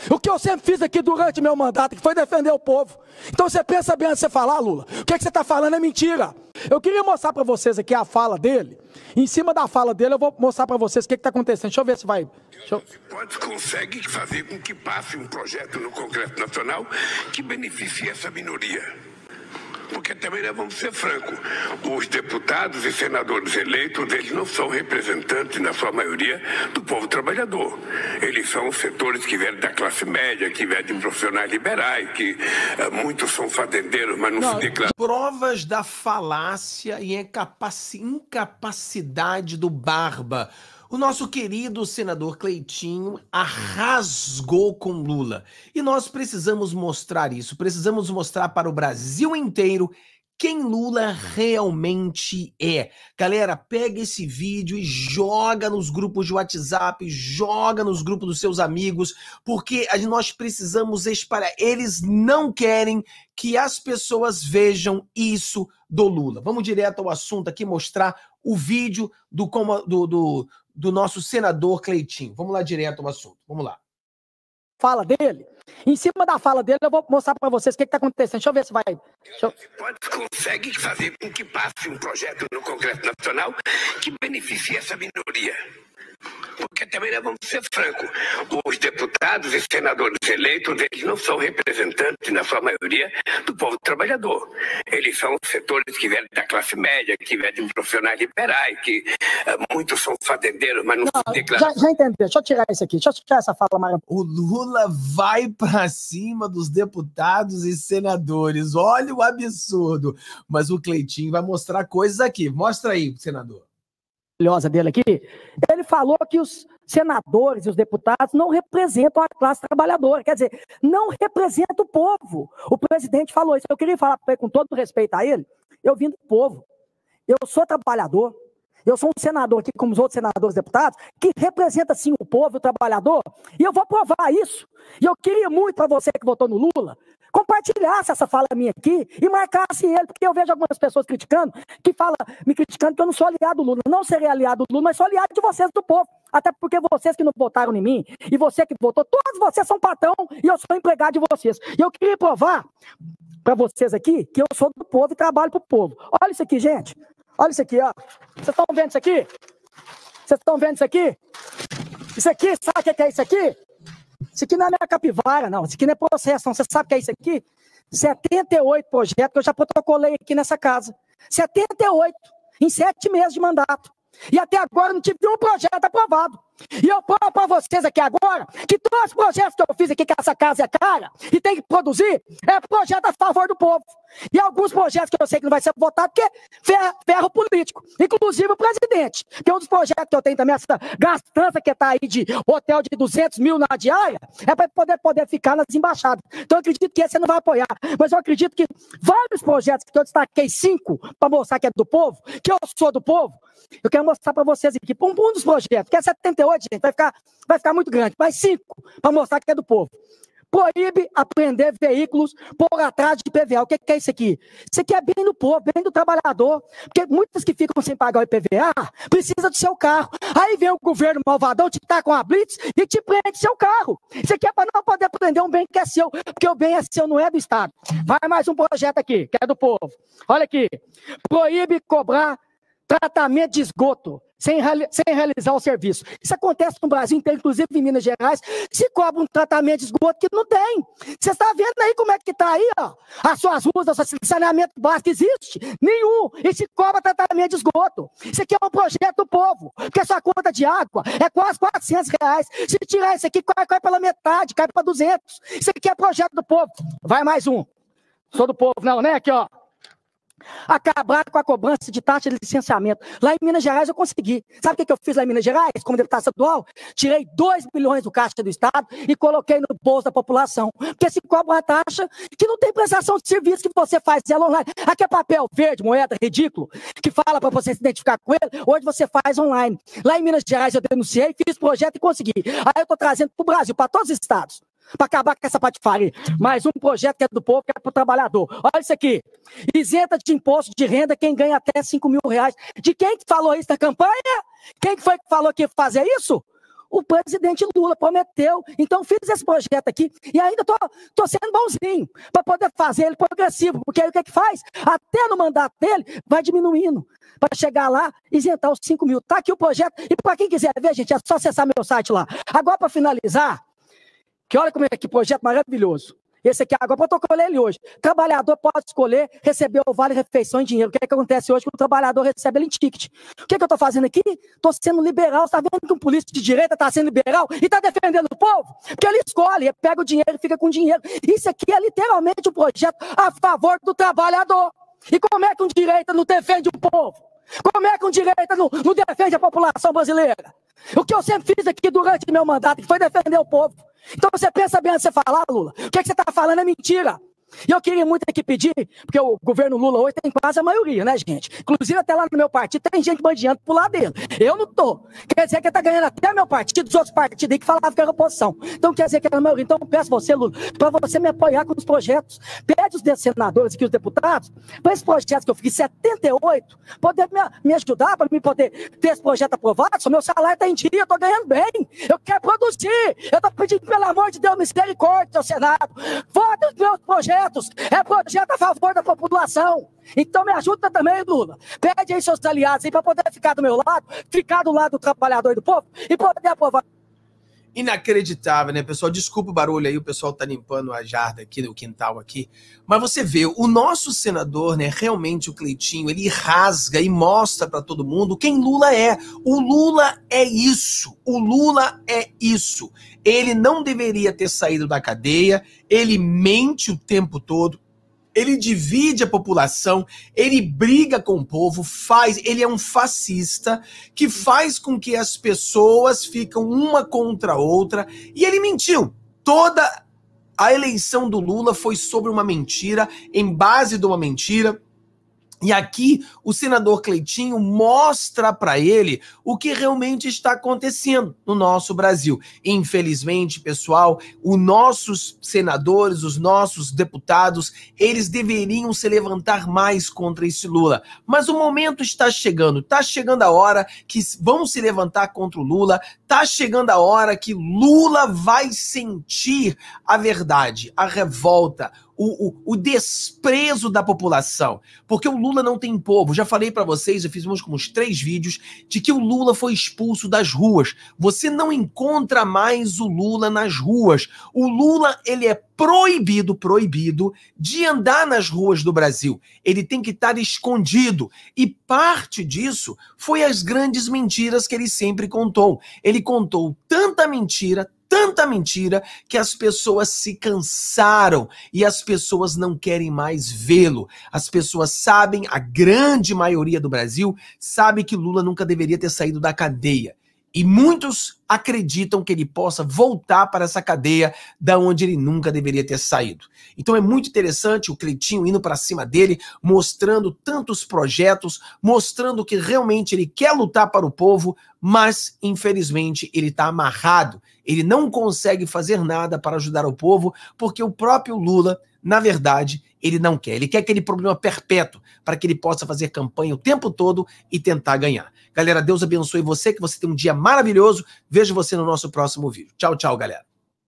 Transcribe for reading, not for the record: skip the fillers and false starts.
O que eu sempre fiz aqui durante meu mandato, que foi defender o povo. Então você pensa bem antes de você falar, Lula. O que você está falando é mentira. Eu queria mostrar para vocês aqui a fala dele. Em cima da fala dele, eu vou mostrar para vocês o que está acontecendo. Deixa eu ver se vai... Pode consegue fazer com que passe um projeto no Congresso Nacional que beneficie essa minoria. Porque também nós vamos ser francos, os deputados e senadores eleitos, eles não são representantes, na sua maioria, do povo trabalhador. Eles são setores que vêm da classe média, que vêm de profissionais liberais, que muitos são fazendeiros, mas não se declaram. Provas da falácia e incapacidade do Barba. O nosso querido senador Cleitinho arrasgou com Lula. E nós precisamos mostrar isso. Precisamos mostrar para o Brasil inteiro quem Lula realmente é. Galera, pega esse vídeo e joga nos grupos de WhatsApp, joga nos grupos dos seus amigos, porque nós precisamos espalhar. Eles não querem que as pessoas vejam isso do Lula. Vamos direto ao assunto aqui, mostrar o vídeo do nosso senador Cleitinho. Vamos lá direto ao assunto. Vamos lá. Fala dele. Em cima da fala dele, eu vou mostrar para vocês o que está acontecendo. Deixa eu ver se vai... Consegue fazer com que passe um projeto no Congresso Nacional que beneficie essa minoria. Porque também nós vamos ser francos, os deputados e senadores eleitos, eles não são representantes, na sua maioria, do povo trabalhador. Eles são setores que vêm da classe média, que vêm de profissionais liberais, que muitos são fazendeiros, mas não se declaram. Já entendi. Deixa eu tirar isso aqui. Deixa eu tirar essa fala maravilhosa. O Lula vai para cima dos deputados e senadores. Olha o absurdo. Mas o Cleitinho vai mostrar coisas aqui. Mostra aí, senador. Dele aqui, ele falou que os senadores e os deputados não representam a classe trabalhadora, quer dizer, não representam o povo. O presidente falou isso. Eu queria falar para ele, com todo respeito a ele, eu vim do povo, eu sou trabalhador, eu sou um senador aqui, como os outros senadores e deputados, que representa sim o povo, o trabalhador, e eu vou provar isso. E eu queria muito para você que votou no Lula, compartilhasse essa fala minha aqui e marcasse ele, porque eu vejo algumas pessoas criticando, me criticando que eu não sou aliado do Lula. Não serei aliado do Lula, mas sou aliado de vocês, do povo. Até porque vocês que não votaram em mim, e você que votou, todos vocês são patrão e eu sou empregado de vocês. E eu queria provar para vocês aqui que eu sou do povo e trabalho para o povo. Olha isso aqui, gente. Olha isso aqui, ó. Vocês estão vendo isso aqui? Vocês estão vendo isso aqui? Isso aqui, sabe o que é isso aqui? Isso aqui não é minha capivara, não. Isso aqui não é processo, não. Você sabe o que é isso aqui? 78 projetos que eu já protocolei aqui nessa casa. 78, em 7 meses de mandato. E até agora não tive nenhum projeto aprovado. E eu provo para vocês aqui agora que todos os projetos que eu fiz aqui, que essa casa é cara e tem que produzir, é projeto a favor do povo. E alguns projetos que eu sei que não vai ser votado porque ferro político. Inclusive o presidente. Porque um dos projetos que eu tenho também, essa gastança que está aí de hotel de 200 mil na diária, é para poder ficar nas embaixadas. Então eu acredito que esse você não vai apoiar. Mas eu acredito que vários projetos que eu destaquei 5 para mostrar que é do povo, que eu sou do povo, eu quero mostrar para vocês aqui. Um dos projetos, que é 78, gente, vai ficar muito grande, mas 5 para mostrar que é do povo. Proíbe apreender veículos por atraso de IPVA. O que é isso aqui? Isso aqui é bem do povo, bem do trabalhador. Porque muitos que ficam sem pagar o IPVA precisam do seu carro. Aí vem o governo malvadão, te tá com a blitz e te prende seu carro. Isso aqui é para não poder prender um bem que é seu, porque o bem é seu, não é do Estado. Vai mais um projeto aqui, que é do povo. Olha aqui. Proíbe cobrar tratamento de esgoto sem realizar o serviço. Isso acontece no Brasil inteiro, inclusive em Minas Gerais, se cobra um tratamento de esgoto que não tem. Você está vendo aí como é que está aí, ó? As suas ruas, o seu saneamento básico existe? Nenhum. E se cobra tratamento de esgoto. Isso aqui é um projeto do povo, porque a sua conta de água é quase R$400. Se tirar isso aqui, cai pela metade, cai para 200. Isso aqui é projeto do povo. Vai mais um. Sou do povo, não, né? Aqui, ó. Acabar com a cobrança de taxa de licenciamento. Lá em Minas Gerais eu consegui. Sabe o que eu fiz lá em Minas Gerais, como deputado estadual? Tirei 2 bilhões do caixa do Estado e coloquei no bolso da população. Porque se cobra uma taxa que não tem prestação de serviço, que você faz ela online. Aqui é papel verde, moeda, ridículo, que fala para você se identificar com ele, hoje você faz online. Lá em Minas Gerais eu denunciei, fiz projeto e consegui. Aí eu estou trazendo para o Brasil, para todos os estados, para acabar com essa patifaria. Mais um projeto que é do povo, que é para o trabalhador. Olha isso aqui. Isenta de imposto de renda quem ganha até R$5.000. De quem que falou isso na campanha? Quem que foi que falou que ia fazer isso? o presidente Lula prometeu. Então, fiz esse projeto aqui e ainda tô sendo bonzinho para poder fazer ele progressivo, porque aí o que é que faz? Até no mandato dele, vai diminuindo para chegar lá e isentar os 5 mil. Tá aqui o projeto. E para quem quiser ver, gente, é só acessar meu site lá. Agora, para finalizar, que olha como é que projeto maravilhoso. Esse aqui, agora eu protocolei ele hoje. Trabalhador pode escolher receber o vale-refeição em dinheiro. O que é que acontece hoje? Que o trabalhador recebe ele em ticket. O que é que eu estou fazendo aqui? Estou sendo liberal. Você está vendo que um político de direita está sendo liberal e está defendendo o povo? Porque ele escolhe, ele pega o dinheiro e fica com o dinheiro. Isso aqui é literalmente um projeto a favor do trabalhador. E como é que um direita não defende o povo? Como é que um direita não defende a população brasileira? O que eu sempre fiz aqui durante meu mandato, que foi defender o povo. Então você pensa bem antes de você falar, Lula. O que você está falando é mentira. E eu queria muito aqui pedir, porque o governo Lula hoje tem quase a maioria, né, gente? Inclusive até lá no meu partido tem gente bandeando pro lado dele. Eu não tô. Quer dizer que tá ganhando até meu partido, dos outros partidos aí que falavam que era oposição. Então quer dizer que era a maioria. Então eu peço você, Lula, para você me apoiar com os projetos. Pede os senadores aqui, os deputados, para esses projetos que eu fiz 78, poder me ajudar, para me poder ter esse projeto aprovado. O meu salário está em dia, eu tô ganhando bem. Eu quero produzir. Eu tô pedindo, pelo amor de Deus, misericórdia, seu Senado. Vota os meus projetos. É projeto a favor da população. Então me ajuda também, Lula. Pede aí seus aliados aí para poder ficar do meu lado, ficar do lado do trabalhador e do povo e poder aprovar. Inacreditável, né, pessoal? Desculpa o barulho aí, o pessoal tá limpando a jarda aqui no quintal aqui. Mas você vê, o nosso senador, né, realmente o Cleitinho, ele rasga e mostra para todo mundo quem Lula é. O Lula é isso. O Lula é isso. Ele não deveria ter saído da cadeia, ele mente o tempo todo. Ele divide a população, ele briga com o povo, ele é um fascista que faz com que as pessoas ficam uma contra a outra, e ele mentiu. Toda a eleição do Lula foi sobre uma mentira, em base de uma mentira. E aqui o senador Cleitinho mostra para ele o que realmente está acontecendo no nosso Brasil. Infelizmente, pessoal, os nossos senadores, os nossos deputados, eles deveriam se levantar mais contra esse Lula. Mas o momento está chegando a hora que vão se levantar contra o Lula, está chegando a hora que Lula vai sentir a verdade, a revolta, o desprezo da população, porque o Lula não tem povo. Já falei para vocês, eu fiz uns 3 vídeos de que o Lula foi expulso das ruas. Você não encontra mais o Lula nas ruas. O Lula, ele é proibido de andar nas ruas do Brasil. Ele tem que estar escondido. E parte disso foi as grandes mentiras que ele sempre contou. Ele contou tanta mentira, que as pessoas se cansaram e as pessoas não querem mais vê-lo. As pessoas sabem, a grande maioria do Brasil sabe que Lula nunca deveria ter saído da cadeia. E muitos acreditam que ele possa voltar para essa cadeia da onde ele nunca deveria ter saído. Então é muito interessante o Cleitinho indo para cima dele, mostrando tantos projetos, mostrando que realmente ele quer lutar para o povo, mas infelizmente ele está amarrado. Ele não consegue fazer nada para ajudar o povo, porque o próprio Lula, na verdade, ele não quer. Ele quer aquele problema perpétuo para que ele possa fazer campanha o tempo todo e tentar ganhar. Galera, Deus abençoe você, que você tenha um dia maravilhoso. Vejo você no nosso próximo vídeo. Tchau, tchau, galera.